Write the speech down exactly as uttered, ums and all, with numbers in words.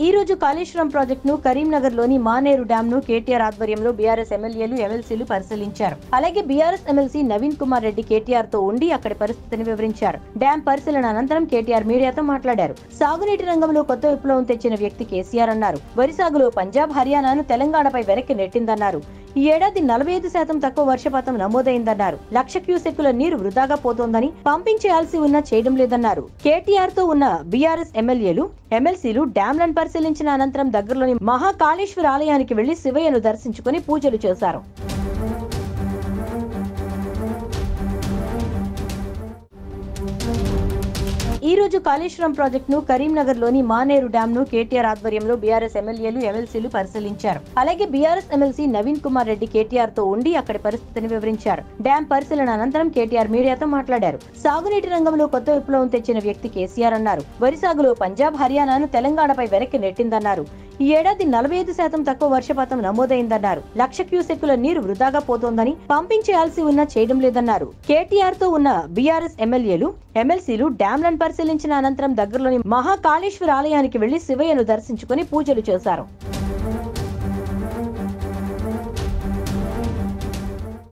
ఈ రోజు కాళేశ్వరం ప్రాజెక్టును కరీంనగర్ లోని మానేరు డ్యామ్ ను కేటీఆర్ ఆధ్వర్యంలో బీఆర్ఎస్ ఎమ్మెల్యేలు ఎమ్మెల్సీలు పరిశీలించారు. అలాగే బీఆర్ఎస్ ఎమ్మెల్సీ నవీన్ కుమార్ రెడ్డి కేటీఆర్ తో ఉండి అక్కడి పరిస్థితిని వివరించారు. డ్యామ్ పరిశీలన అనంతరం కేటీఆర్ మీడియాతో మాట్లాడారు. సాగునీటి రంగంలో కొత్త విప్లవం తెచ్చిన వ్యక్తి కేసీఆర్ అన్నారు. వరి సాగులో పంజాబ్, హర్యానాను తెలంగాణపై వెనక్కి నెట్టిందన్నారు. ఈ ఏడాది నలభై ఐదు శాతం తక్కువ వర్షపాతం నమోదైందన్నారు. లక్ష క్యూసెక్కుల నీరు వృధాగా పోతోందని, పంపింగ్ చేయాల్సి ఉన్నా చేయడం లేదన్నారు. కేటీఆర్ తో ఉన్న బీఆర్ఎస్ ఎమ్మెల్యేలు ఎమ్మెల్సీలు డ్యాంలను పరిశీలించిన అనంతరం దగ్గరలోని మహాకాళేశ్వర ఆలయానికి వెళ్లి శివయ్యను దర్శించుకుని పూజలు చేశారు. ఈ రోజు కాళేశ్వరం ప్రాజెక్టును కరీంనగర్ లోని మానేరు డ్యామ్ ను కేటీఆర్ ఆధ్వర్యంలో బీఆర్ఎస్ ఎమ్మెల్యేలు ఎమ్మెల్సీలు పరిశీలించారు. అలాగే బీఆర్ఎస్ ఎమ్మెల్సీ నవీన్ కుమార్ రెడ్డి కేటీఆర్ తో ఉండి అక్కడి పరిస్థితిని వివరించారు. డ్యామ్ పరిశీలన అనంతరం కేటీఆర్ మీడియాతో మాట్లాడారు. సాగునీటి రంగంలో కొత్త విప్లవం తెచ్చిన వ్యక్తి కేసీఆర్ అన్నారు. వరి సాగులో పంజాబ్, హర్యానాను తెలంగాణపై వెనక్కి నెట్టిందన్నారు. ఈ ఏడాది నలభై ఐదు శాతం తక్కువ వర్షపాతం నమోదైందన్నారు. లక్ష క్యూసెక్కుల నీరు వృధాగా పోతోందని, పంపింగ్ చేయాల్సి ఉన్నా చేయడం లేదన్నారు. కేటీఆర్ తో ఉన్న బీఆర్ఎస్ ఎమ్మెల్యేలు ఎమ్మెల్సీలు డ్యాంలను పరిశీలించిన అనంతరం దగ్గరలోని మహాకాళేశ్వర ఆలయానికి వెళ్లి శివయ్యను దర్శించుకుని పూజలు చేశారు.